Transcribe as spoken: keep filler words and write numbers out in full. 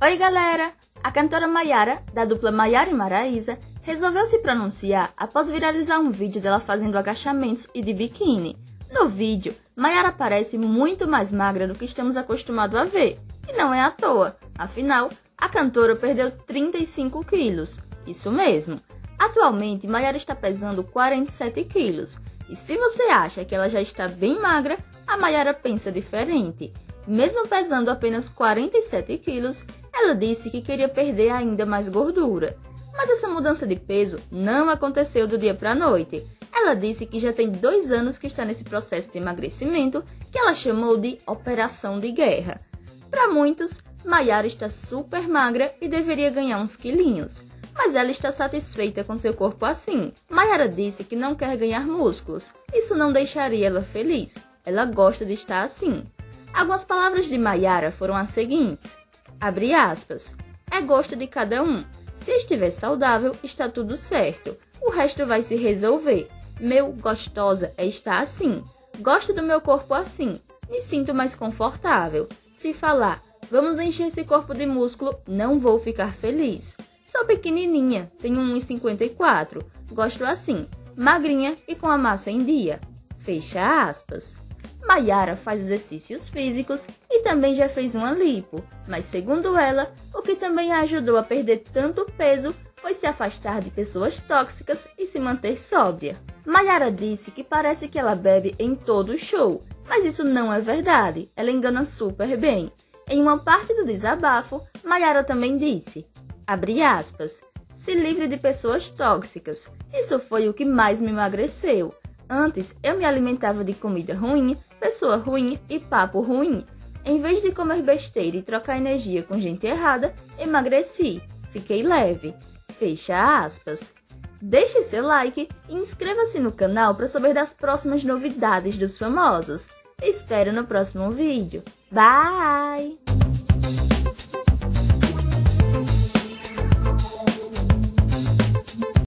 Oi galera! A cantora Maiara, da dupla Maiara e Maraísa, resolveu se pronunciar após viralizar um vídeo dela fazendo agachamentos e de biquíni. No vídeo, Maiara parece muito mais magra do que estamos acostumados a ver, e não é à toa, afinal, a cantora perdeu trinta e cinco quilos. Isso mesmo! Atualmente, Maiara está pesando quarenta e sete quilos, e se você acha que ela já está bem magra, a Maiara pensa diferente. Mesmo pesando apenas quarenta e sete quilos, ela disse que queria perder ainda mais gordura. Mas essa mudança de peso não aconteceu do dia para a noite. Ela disse que já tem dois anos que está nesse processo de emagrecimento que ela chamou de operação de guerra. Para muitos, Maiara está super magra e deveria ganhar uns quilinhos. Mas ela está satisfeita com seu corpo assim. Maiara disse que não quer ganhar músculos. Isso não deixaria ela feliz. Ela gosta de estar assim. Algumas palavras de Maiara foram as seguintes, abre aspas, é gosto de cada um, se estiver saudável, está tudo certo, o resto vai se resolver, meu gostosa é estar assim, gosto do meu corpo assim, me sinto mais confortável, se falar, vamos encher esse corpo de músculo, não vou ficar feliz, sou pequenininha, tenho um metro e cinquenta e quatro, gosto assim, magrinha e com a massa em dia, fecha aspas. Maiara faz exercícios físicos e também já fez uma lipo, mas segundo ela, o que também a ajudou a perder tanto peso foi se afastar de pessoas tóxicas e se manter sóbria. Maiara disse que parece que ela bebe em todo o show, mas isso não é verdade, ela engana super bem. Em uma parte do desabafo, Maiara também disse, abre aspas, se livre de pessoas tóxicas, isso foi o que mais me emagreceu. Antes, eu me alimentava de comida ruim, pessoa ruim e papo ruim. Em vez de comer besteira e trocar energia com gente errada, emagreci. Fiquei leve. Fecha aspas. Deixe seu like e inscreva-se no canal para saber das próximas novidades dos famosos. Espero no próximo vídeo. Bye!